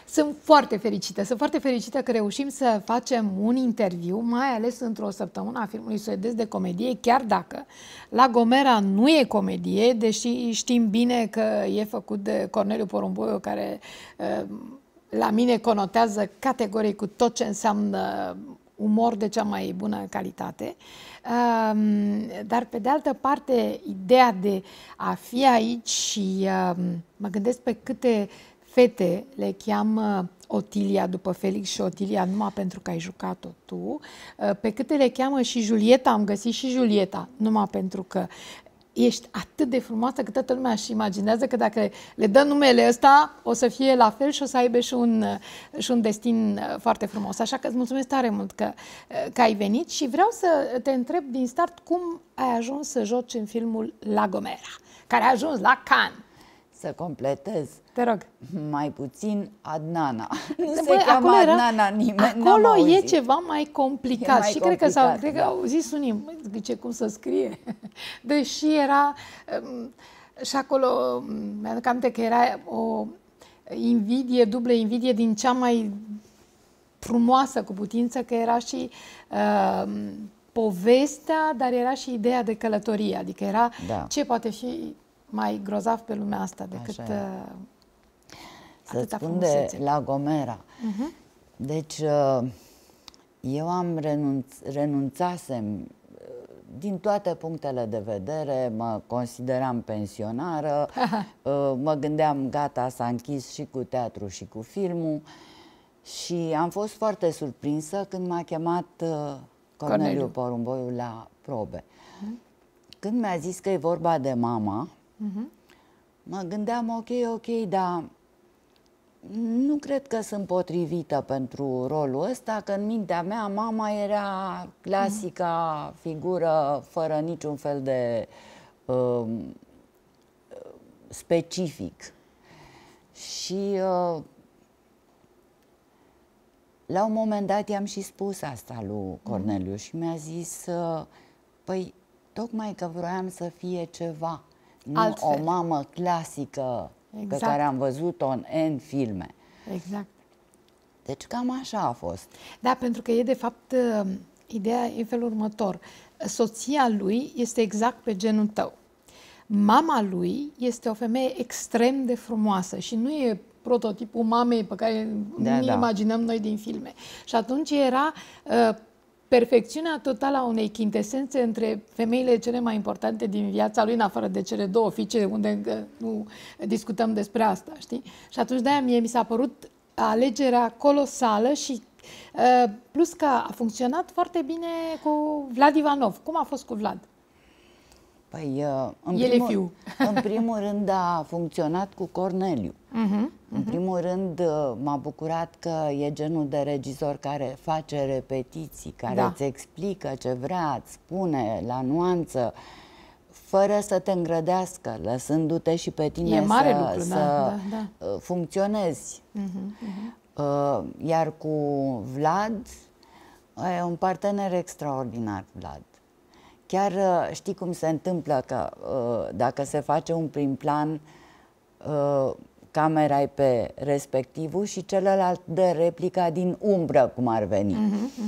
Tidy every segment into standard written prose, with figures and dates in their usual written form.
Sunt foarte fericită că reușim să facem un interviu, mai ales într-o săptămână a filmului suedez de comedie, chiar dacă La Gomera nu e comedie, deși știm bine că e făcut de Corneliu Porumboiu, care la mine conotează categoric cu tot ce înseamnă umor de cea mai bună calitate. Dar pe de altă parte, ideea de a fi aici și mă gândesc pe câte fete le cheamă Otilia după Felix și Otilia numai pentru că ai jucat-o tu, pe câte le cheamă și Julieta, am găsit și Julieta numai pentru că ești atât de frumoasă că toată lumea își imaginează că dacă le dă numele ăsta o să fie la fel și o să aibă și un destin foarte frumos. Așa că îți mulțumesc tare mult că ai venit și vreau să te întreb din start cum ai ajuns să joci în filmul La Gomera, care a ajuns la Cannes. Să completez. Te rog. Mai puțin Adnana. Nu se cheamă Adnana nimeni. Acolo e ceva mai complicat. Și cred că au zis unii, zice, cum să scrie. Deși era... Și acolo, mi-aduc aminte că era o invidie, dublă invidie din cea mai frumoasă cu putință, că era și povestea, dar era și ideea de călătorie. Adică era ce poate fi mai grozav pe lumea asta decât să-ți spun de La Gomera. Deci eu am renunțasem din toate punctele de vedere, mă consideram pensionară, mă gândeam gata, s-a închis și cu teatru și cu filmul și am fost foarte surprinsă când m-a chemat Corneliu Porumboiu la probe. Când mi-a zis că e vorba de mama, mă gândeam, ok, dar nu cred că sunt potrivită pentru rolul ăsta, că în mintea mea mama era clasica figură fără niciun fel de specific. Și la un moment dat i-am și spus asta lui Corneliu și mi-a zis, păi tocmai că vroiam să fie ceva. Nu o mamă clasică pe care am văzut-o în N filme. Exact. Deci cam așa a fost. Da, pentru că e de fapt, ideea e felul următor. Soția lui este exact pe genul tău. Mama lui este o femeie extrem de frumoasă și nu e prototipul mamei pe care ne imaginăm noi din filme. Și atunci era perfecțiunea totală a unei chintesențe între femeile cele mai importante din viața lui, în afară de cele două fiice, unde nu discutăm despre asta, știi? Și atunci de-aia mi s-a părut alegerea colosală și plus că a funcționat foarte bine cu Vlad Ivanov. Cum a fost cu Vlad? Păi, în primul rând a funcționat cu Corneliu. În primul rând m-a bucurat că e genul de regizor care face repetiții, care îți explică ce vrea, îți spune la nuanță, fără să te îngrădească, lăsându-te și pe tine să funcționezi. Iar cu Vlad, e un partener extraordinar, Vlad. Chiar știi cum se întâmplă că dacă se face un prim plan, camera e pe respectivul și celălalt dă replica din umbră, cum ar veni.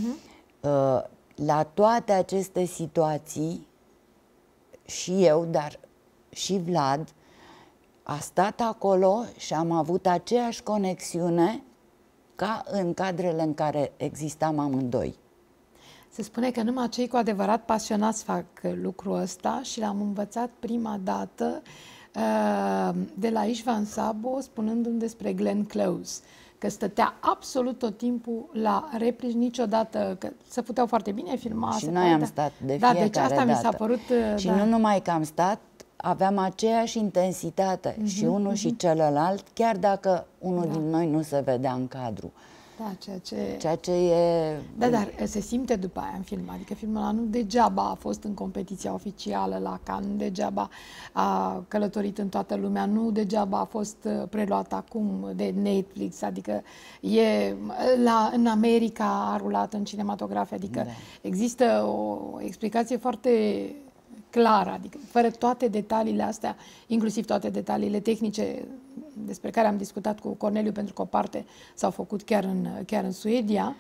La toate aceste situații, și eu, dar și Vlad, a stat acolo și am avut aceeași conexiune ca în cadrele în care existam amândoi. Se spune că numai cei cu adevărat pasionați fac lucrul ăsta și l-am învățat prima dată de la Istvan Sabo, spunându-mi despre Glenn Close, că stătea absolut tot timpul la replici, niciodată, că se puteau foarte bine filma. Și noi am stat de fiecare deci asta dată. Mi s-a părut... Și nu numai că am stat, aveam aceeași intensitate și unul și celălalt, chiar dacă unul din noi nu se vedea în cadru. Da, ceea ce e... Da, dar se simte după aia în film. Adică filmul ăla nu degeaba a fost în competiția oficială la Cannes, nu degeaba a călătorit în toată lumea, nu degeaba a fost preluat acum de Netflix, adică în America a rulat în cinematografe, adică există o explicație foarte clară, adică fără toate detaliile astea, inclusiv toate detaliile tehnice despre care am discutat cu Corneliu, pentru că o parte s-au făcut chiar în Suedia,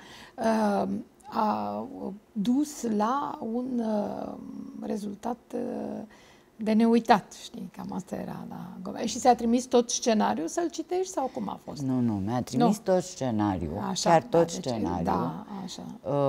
a dus la un rezultat de neuitat, știi, cam asta era la... Și ți-a trimis tot scenariul să-l citești sau cum a fost? Nu, mi-a trimis tot scenariul, așa, chiar tot deci, scenariul. Da, așa.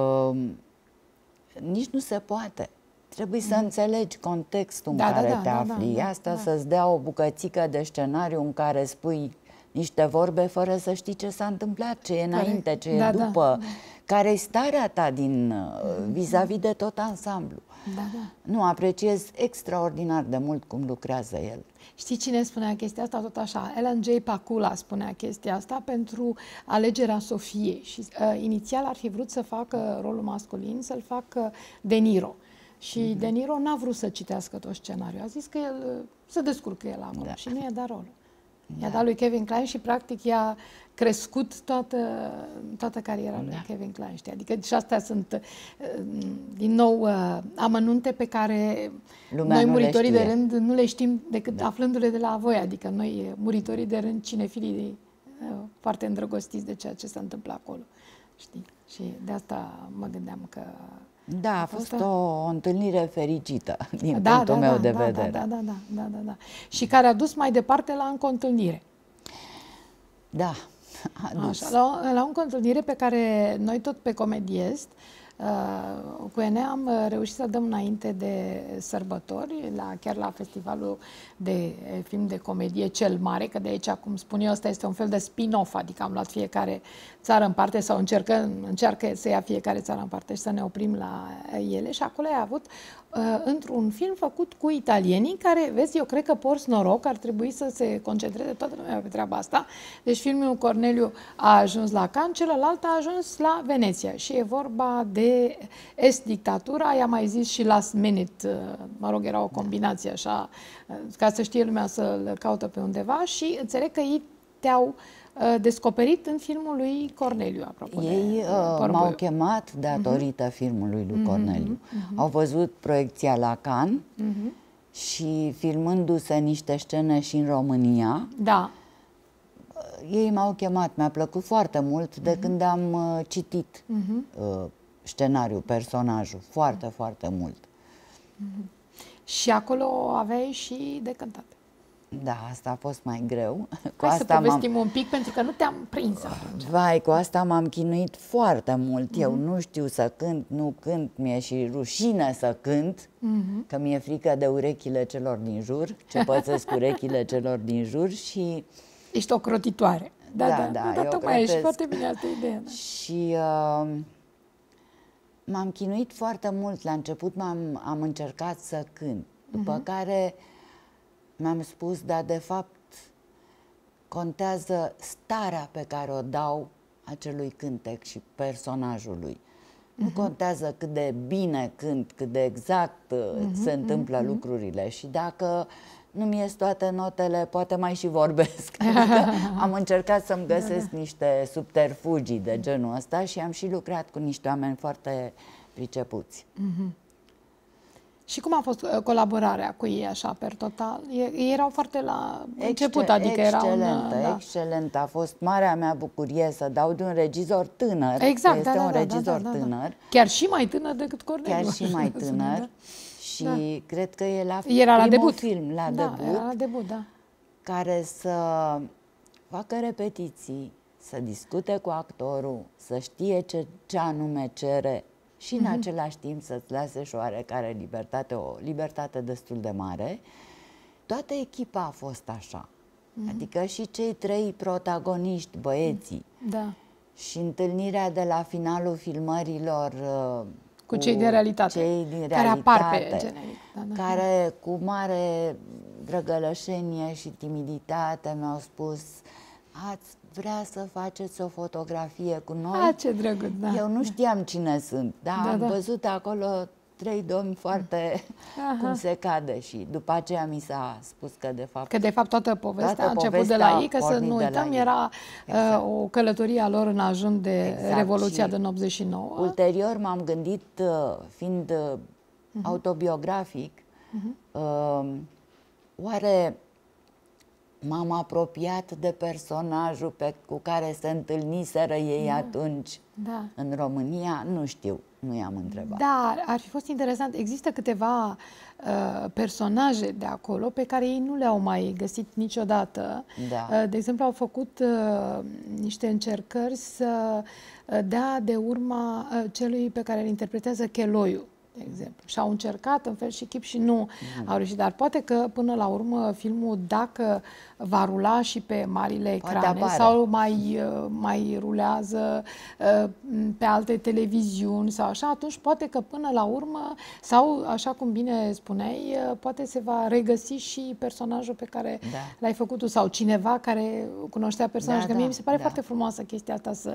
Nici nu se poate. Trebuie să înțelegi contextul în care te afli. Asta să-ți dea o bucățică de scenariu în care spui niște vorbe fără să știi ce s-a întâmplat, ce e înainte, ce e după, care e starea ta vis-a-vis de tot ansamblu. Nu, apreciez extraordinar de mult cum lucrează el. Știi cine spunea chestia asta? Tot așa, Alan J. Pakula spunea chestia asta pentru alegerea Sofiei. Și inițial ar fi vrut să facă rolul masculin, să-l facă De Niro. Și De Niro n-a vrut să citească tot scenariul. A zis că el se descurcă el acolo și nu i-a dat rolul. I-a dat lui Kevin Kline și practic i-a crescut toată cariera lui Kevin Kline. Știi? Adică și astea sunt, din nou, amănunte pe care noi, muritorii de rând, nu le știm decât aflându-le de la voi. Adică noi, muritorii de rând, cinefilii foarte îndrăgostiți de ceea ce se întâmplă acolo. Știi? Și de asta mă gândeam că... Da, a fost o întâlnire fericită din punctul meu de vedere. Da. Și care a dus mai departe la încă o întâlnire. Da, a dus. Așa, la încă o întâlnire pe care noi tot pe Comediest, cu Enea am reușit să dăm înainte de sărbători, chiar la festivalul de film de comedie cel mare, că de aici, cum spun eu, ăsta este un fel de spin-off, adică am luat fiecare țară în parte sau încearcă să ia fiecare țară în parte și să ne oprim la ele. Și acolo ai avut într-un film făcut cu italienii care, vezi, eu cred că porți noroc, ar trebui să se concentreze toată lumea pe treaba asta. Deci filmul Corneliu a ajuns la Cannes, celălalt a ajuns la Veneția și e vorba de Dictatura, i-a mai zis și Last Minute, mă rog, era o combinație așa, ca să știe lumea să-l caută pe undeva și înțeleg că ei te-au descoperit în filmul lui Corneliu, apropo. Ei m-au chemat datorită filmului lui Corneliu. Au văzut proiecția la Cannes și filmându-se niște scene și în România, ei m-au chemat. Mi-a plăcut foarte mult de când am citit scenariul, personajul. Foarte, foarte mult. Și acolo aveai și de cântat. Da, asta a fost mai greu. Hai să povestim un pic, pentru că nu te-am prins atunci. Vai, cu asta m-am chinuit foarte mult. Eu nu știu să cânt, nu cânt, mi-e și rușine să cânt, că mi-e frică de urechile celor din jur, ce pățesc urechile celor din jur și... Ești o crotitoare. Da, tocmai ești foarte bine asta ideea. Și m-am chinuit foarte mult. La început am încercat să cânt, după care mi-am spus, dar de fapt contează starea pe care o dau acelui cântec și personajului. Nu contează cât de bine cânt, cât de exact se întâmplă lucrurile și dacă nu-mi ies toate notele, poate mai și vorbesc. Adică am încercat să-mi găsesc niște subterfugii de genul ăsta și am și lucrat cu niște oameni foarte pricepuți. Și cum a fost colaborarea cu ei așa, per total? Ei erau foarte la început, adică era excelentă. A fost marea mea bucurie să dau de un regizor tânăr. Exact, este un regizor tânăr. Chiar și mai tânăr decât Corneliu. Chiar și mai tânăr. Și cred că e era la debut. Film la debut. Era la debut, care să facă repetiții, să discute cu actorul, să știe ce anume cere și în același timp să-ți lase și oarecare libertate, o libertate destul de mare. Toată echipa a fost așa. Adică și cei trei protagoniști, băieții. Și întâlnirea de la finalul filmărilor cu cei de realitate. Cei din care apar pe generic. Care cu mare drăgălășenie și timiditate mi-au spus: ați vrea să faceți o fotografie cu noi? Ce drăguț, Eu nu știam cine sunt, dar am văzut acolo trei domni foarte cum se cade și după aceea mi s-a spus că de fapt toată povestea a început de la ei, că să nu uităm, era o călătorie a lor în ajun de Revoluția din 89. Ulterior m-am gândit, fiind autobiografic, Oare m-am apropiat de personajul cu care se întâlniseră ei atunci în România? Nu știu, nu i-am întrebat. Da, ar fi fost interesant. Există câteva personaje de acolo pe care ei nu le-au mai găsit niciodată. Da. De exemplu, au făcut niște încercări să dea de urma celui pe care îl interpretează Cheloiu, de exemplu. Și au încercat în fel și chip și nu au reușit. Dar poate că până la urmă filmul, dacă va rula și pe marile ecrane sau mai rulează pe alte televiziuni sau așa, atunci poate că până la urmă, sau așa cum bine spuneai, poate se va regăsi și personajul pe care l-ai făcut tu sau cineva care cunoștea personajul. Că mie mi se pare foarte frumoasă chestia asta, să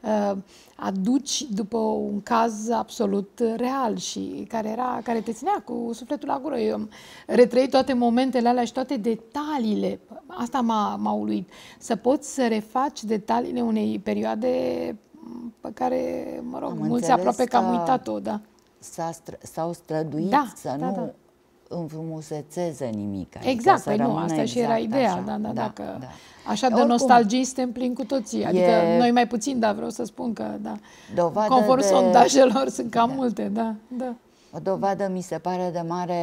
aduci după un caz absolut real și care te ținea cu sufletul la gură. Eu am retrăit toate momentele alea și toate detaliile. Asta m-a uluit. Să poți să refaci detaliile unei perioade pe care, mă rog, mulți aproape că am uitat-o, da. S-au străduit să nu înfrumusețeze nimic. Exact, păi nu, asta și era ideea. Așa de nostalgii suntem plini cu toții. Adică noi mai puțin, dar vreau să spun că, conform sondajelor, sunt cam multe, da. O dovadă, mi se pare, de mare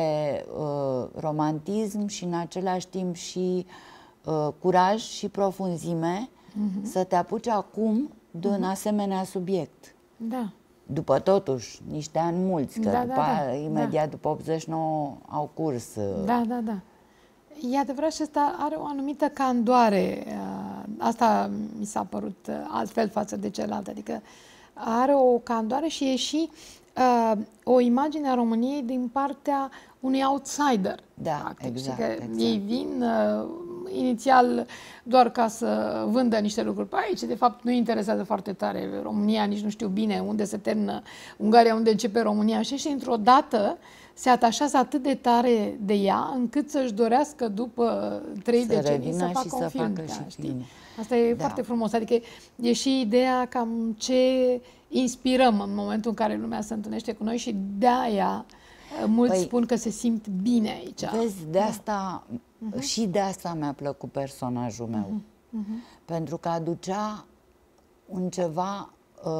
romantism și în același timp și curaj și profunzime să te apuci acum de un asemenea subiect. Da. După totuși niște ani mulți, că imediat după 89 au curs. Da. E adevărat și asta are o anumită candoare. Asta mi s-a părut altfel față de celălalt. Adică are o candoare și e și o imagine a României din partea unui outsider. Da, exact. Ei vin inițial doar ca să vândă niște lucruri pe aici. De fapt, nu interesează foarte tare România, nici nu știu bine unde se termină Ungaria, unde începe România. Și într-o dată se atașează atât de tare de ea, încât să-și dorească după 3 decenii să facă un film. Asta e foarte frumos. Adică e și ideea cam ce inspirăm în momentul în care lumea se întâlnește cu noi și de-aia mulți spun că se simt bine aici. Vezi, de asta, și de asta mi-a plăcut personajul meu. Pentru că aducea un ceva,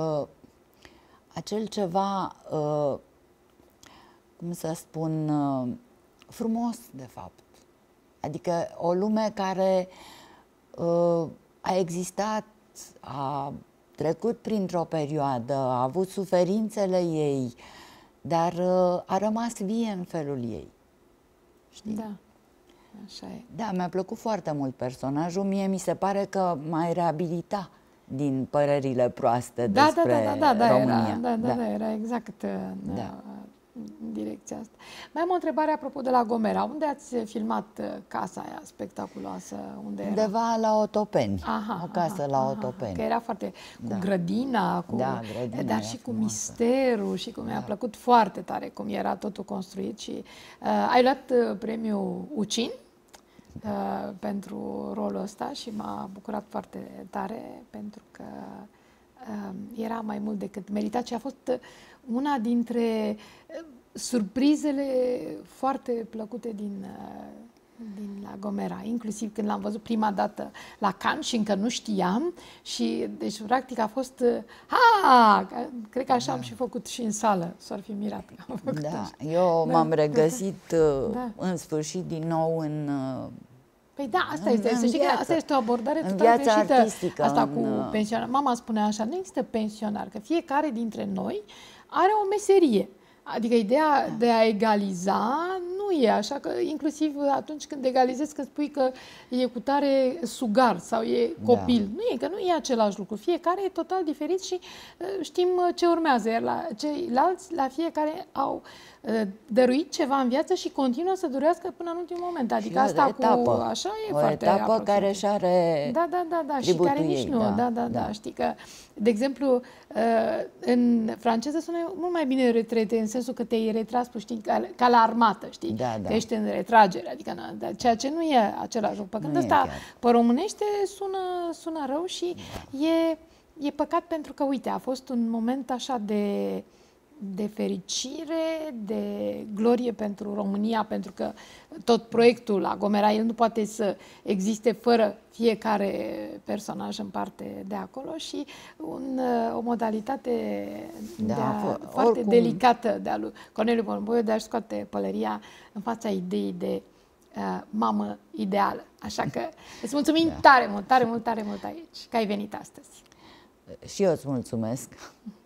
acel ceva, cum să spun, frumos, de fapt. Adică o lume care a existat, a trecut printr-o perioadă, a avut suferințele ei, dar a rămas vie în felul ei. Știi? Da, așa e. Da, mi-a plăcut foarte mult personajul. Mie mi se pare că mai reabilita din părerile proaste despre România. Era exact în direcția asta. Mai am o întrebare apropo de la Gomera. Unde ați filmat casa aia spectaculoasă? Undeva la Otopeni. O casă la Otopeni. Că era foarte cu grădina, dar și cu misterul și cum mi-a plăcut foarte tare cum era totul construit. Și ai luat premiul UCIN pentru rolul ăsta și m-a bucurat foarte tare pentru că era mai mult decât meritat și a fost una dintre surprizele foarte plăcute din la Gomera, inclusiv când l-am văzut prima dată la Cannes și încă nu știam și deci practic a fost cred că așa am și făcut și în sală, s-ar fi mirat. Eu m-am regăsit în sfârșit din nou în Păi da, asta este. Să știi că asta este o abordare total greșită. Asta cu pensionar. Mama spunea așa, nu există pensionar, că fiecare dintre noi are o meserie. Adică ideea de a egaliza nu e așa, că inclusiv atunci când egalizezi, când spui că e cu tare sugar sau e copil, nu e, că nu e același lucru. Fiecare e total diferit și știm ce urmează. Iar la ceilalți, la fiecare au dăruit ceva în viață și continuă să durească până în ultimul moment. Adică asta etapă, cu așa e foarte etapă care și are și care nici nu. Știi că, de exemplu, în franceză sună mult mai bine retrete, în sensul că te-ai retras, știi, ca la armată, știi? Că ești în retragere, adică ceea ce nu e același lucru. Pe când ăsta, pe românește, sună rău și e păcat pentru că, uite, a fost un moment așa de fericire, de glorie pentru România, pentru că tot proiectul Agomera, el nu poate să existe fără fiecare personaj în parte de acolo și o modalitate foarte oricum delicată de a lui Corneliu Porumboiu de a-și scoate pălăria în fața ideii de mamă ideală. Așa că îți mulțumim tare mult aici că ai venit astăzi. Și eu îți mulțumesc.